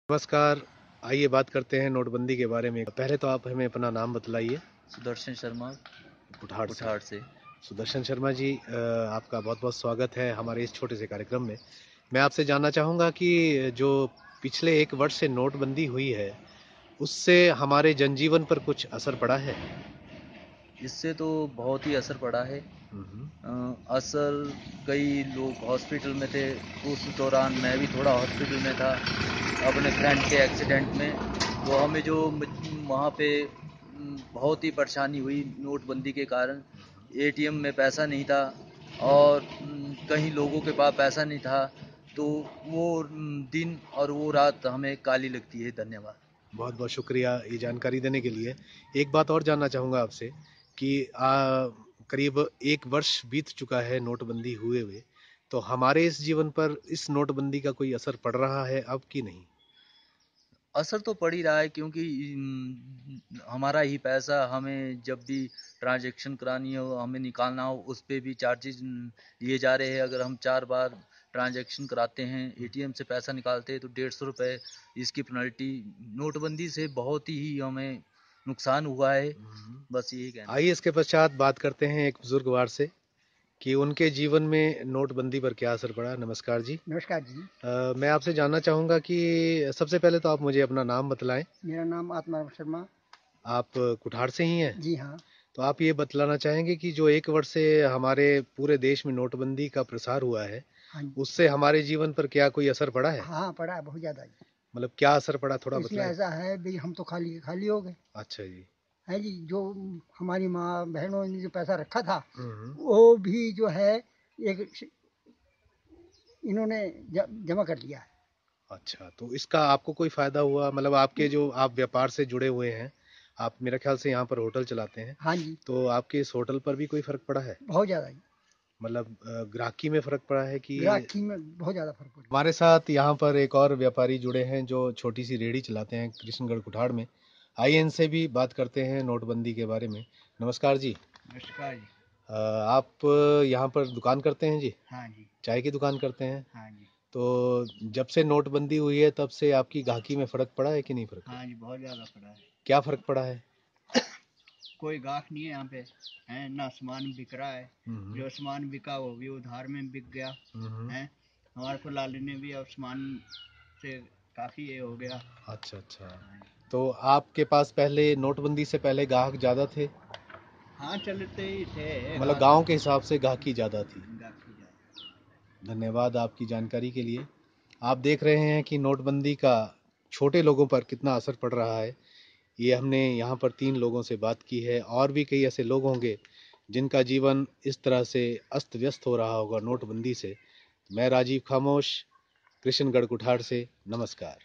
नमस्कार। आइए बात करते हैं नोटबंदी के बारे में। पहले तो आप हमें अपना नाम बतलाइए। सुदर्शन शर्मा, कुठार से। कुठार से। सुदर्शन शर्मा जी, आपका बहुत बहुत स्वागत है हमारे इस छोटे से कार्यक्रम में। मैं आपसे जानना चाहूँगा कि जो पिछले 1 वर्ष से नोटबंदी हुई है, उससे हमारे जनजीवन पर कुछ असर पड़ा है? इससे तो बहुत ही असर पड़ा है। हम्म। असर, कई लोग हॉस्पिटल में थे। उस दौरान मैं भी थोड़ा हॉस्पिटल में था अपने फ्रेंड के एक्सीडेंट में। तो हमें जो वहाँ पे बहुत ही परेशानी हुई नोटबंदी के कारण। एटीएम में पैसा नहीं था और कहीं लोगों के पास पैसा नहीं था। तो वो दिन और वो रात हमें काली लगती है। धन्यवाद। बहुत बहुत शुक्रिया ये जानकारी देने के लिए। एक बात और जानना चाहूँगा आपसे कि करीब 1 वर्ष बीत चुका है नोटबंदी हुए हुए, तो हमारे इस जीवन पर इस नोटबंदी का कोई असर पड़ रहा है अब कि नहीं? असर तो पड़ ही रहा है, क्योंकि हमारा ही पैसा हमें जब भी ट्रांजैक्शन करानी हो, हमें निकालना हो, उस पे भी चार्जेस लिए जा रहे हैं। अगर हम 4 बार ट्रांजैक्शन कराते हैं, एटीएम से पैसा निकालते हैं, तो 150 रुपये इसकी पेनल्टी। नोटबंदी से बहुत ही हमें नुकसान हुआ है। बस यही कहना है। आइए इसके पश्चात बात करते हैं एक बुजुर्गवार से कि उनके जीवन में नोटबंदी पर क्या असर पड़ा। नमस्कार जी। नमस्कार जी। मैं आपसे जानना चाहूँगा कि सबसे पहले तो आप मुझे अपना नाम बतलाएं। मेरा नाम आत्मा शर्मा। आप कुठार से ही हैं? जी हाँ। तो आप ये बतलाना चाहेंगे कि जो 1 वर्ष से हमारे पूरे देश में नोटबंदी का प्रसार हुआ है, हाँ जी। उससे हमारे जीवन पर क्या कोई असर पड़ा है? हाँ, पड़ा है बहुत ज़्यादा जी। मतलब क्या असर पड़ा, थोड़ा इसमें बतलाएं। ऐसा है भाई, हम तो खाली खाली हो गए। अच्छा जी। है जी। जो हमारी माँ बहनों ने जो पैसा रखा था, हम्म। वो भी जो है एक इन्होंने जमा कर लिया है। अच्छा, तो इसका आपको कोई फायदा हुआ? मतलब आपके जो आप व्यापार से जुड़े हुए हैं, आप मेरा ख्याल से यहाँ पर होटल चलाते हैं, हाँ जी। तो आपके इस होटल पर भी कोई फर्क पड़ा है? बहुत ज़्यादा जी। मतलब ग्राहकी में फर्क पड़ा है कि? ग्राहकी में बहुत ज़्यादा फर्क पड़ गया। हमारे साथ यहाँ पर एक और व्यापारी जुड़े हैं जो छोटी सी रेहड़ी चलाते हैं कृष्णगढ़ कुठाड़ में। आइए इनसे भी बात करते हैं नोटबंदी के बारे में। नमस्कार जी। नमस्कार जी। आप यहाँ पर दुकान करते हैं जी? हाँ जी। चाय की दुकान करते हैं? हाँ जी। तो जब से नोटबंदी हुई है तब से आपकी गाहकी में फर्क पड़ा है कि नहीं फर्क? हाँ जी, बहुत ज़्यादा पड़ा है। क्या फर्क पड़ा है? कोई गाहक नहीं है यहाँ पे, है ना। सामान बिक रहा है, जो सामान बिका वो भी उधार में बिक गया है। हमारे को लाले ने भी अब सामान से काफ़ी ये हो गया। अच्छा अच्छा। तो आपके पास पहले नोटबंदी से पहले ग्राहक ज़्यादा थे? हाँ, चलते ही थे मतलब गांव के हिसाब से गाहकी ज़्यादा थी? गाहकी ज़्यादा। धन्यवाद आपकी जानकारी के लिए। आप देख रहे हैं कि नोटबंदी का छोटे लोगों पर कितना असर पड़ रहा है। ये हमने यहाँ पर 3 लोगों से बात की है, और भी कई ऐसे लोग होंगे जिनका जीवन इस तरह से अस्त व्यस्त हो रहा होगा नोटबंदी से। मैं राजीव खामोश, कृष्णगढ़ कुठार से। नमस्कार।